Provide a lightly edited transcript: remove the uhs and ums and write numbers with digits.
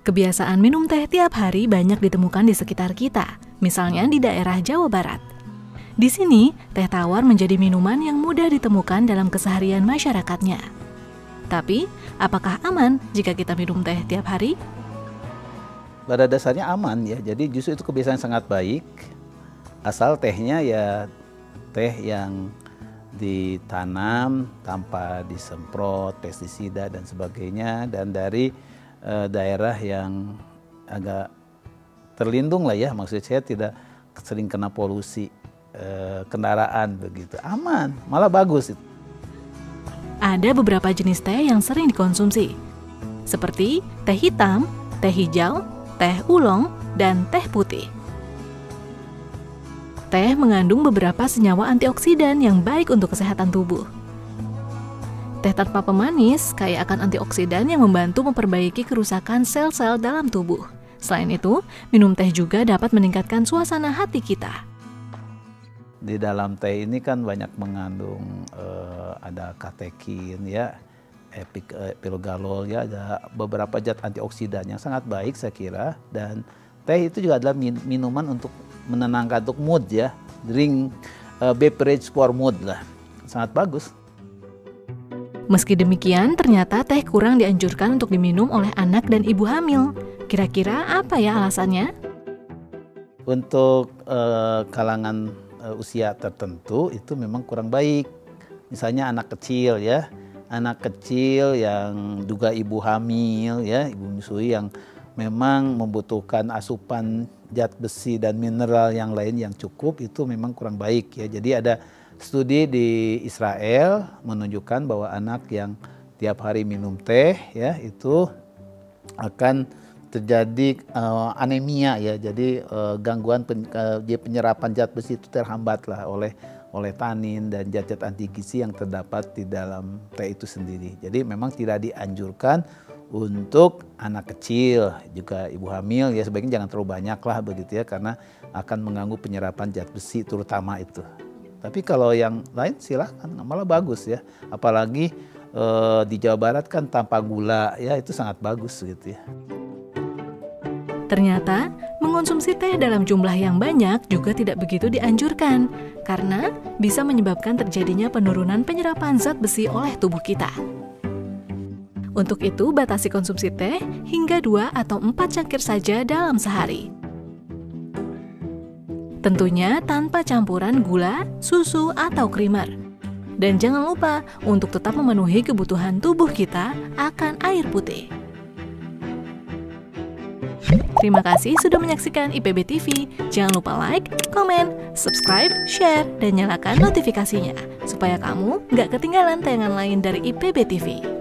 Kebiasaan minum teh tiap hari banyak ditemukan di sekitar kita, misalnya di daerah Jawa Barat. Di sini, teh tawar menjadi minuman yang mudah ditemukan dalam keseharian masyarakatnya. Tapi, apakah aman jika kita minum teh tiap hari? Pada dasarnya aman ya, jadi justru itu kebiasaan sangat baik. Asal tehnya ya teh yang ditanam tanpa disemprot pestisida dan sebagainya, dan dari daerah yang agak terlindung lah ya, maksud saya tidak sering kena polusi kendaraan begitu, aman, malah bagus. Ada beberapa jenis teh yang sering dikonsumsi, seperti teh hitam, teh hijau, teh oolong, dan teh putih. Teh mengandung beberapa senyawa antioksidan yang baik untuk kesehatan tubuh. Teh tanpa pemanis kaya akan antioksidan yang membantu memperbaiki kerusakan sel-sel dalam tubuh. Selain itu, minum teh juga dapat meningkatkan suasana hati kita. Di dalam teh ini kan banyak mengandung ada katekin ya, epigallol ya, ada beberapa zat antioksidan yang sangat baik saya kira. Dan teh itu juga adalah minuman untuk menenangkan, untuk mood ya, drink beverage for mood lah, sangat bagus. Meski demikian, ternyata teh kurang dianjurkan untuk diminum oleh anak dan ibu hamil. Kira-kira apa ya alasannya? Untuk kalangan usia tertentu itu memang kurang baik. Misalnya anak kecil ya, anak kecil yang juga ibu hamil ya, ibu menyusui yang memang membutuhkan asupan zat besi dan mineral yang lain yang cukup, itu memang kurang baik ya. Jadi ada studi di Israel menunjukkan bahwa anak yang tiap hari minum teh ya itu akan terjadi anemia ya. Jadi gangguan penyerapan zat besi itu terhambat lah oleh tanin dan zat-zat anti gizi yang terdapat di dalam teh itu sendiri. Jadi memang tidak dianjurkan untuk anak kecil, juga ibu hamil ya sebaiknya jangan terlalu banyak lah begitu ya, karena akan mengganggu penyerapan zat besi terutama itu. Tapi kalau yang lain silahkan, malah bagus ya. Apalagi di Jawa Barat kan tanpa gula ya, itu sangat bagus gitu ya. Ternyata mengonsumsi teh dalam jumlah yang banyak juga tidak begitu dianjurkan, karena bisa menyebabkan terjadinya penurunan penyerapan zat besi oleh tubuh kita. Untuk itu, batasi konsumsi teh hingga 2 atau 4 cangkir saja dalam sehari. Tentunya tanpa campuran gula, susu, atau creamer. Dan jangan lupa untuk tetap memenuhi kebutuhan tubuh kita akan air putih. Terima kasih sudah menyaksikan IPB TV. Jangan lupa like, komen, subscribe, share, dan nyalakan notifikasinya supaya kamu nggak ketinggalan tayangan lain dari IPB TV.